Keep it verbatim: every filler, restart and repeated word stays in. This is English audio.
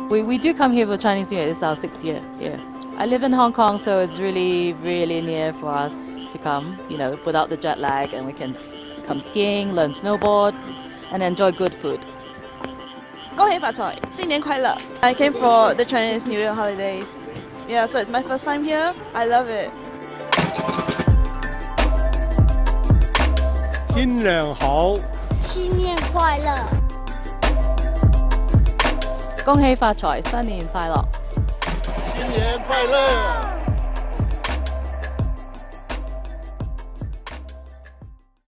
We, we do come here for Chinese New Year. This is our sixth year. Yeah. I live in Hong Kong, so it's really, really near for us to come, you know, without the jet lag, and we can come skiing, learn snowboard, and enjoy good food. 恭喜發財，新年快樂! I came for the Chinese New Year holidays. Yeah, so it's my first time here. I love it. 新年好！ 新年快樂！ 恭喜發財，新年快樂！ 新年快樂！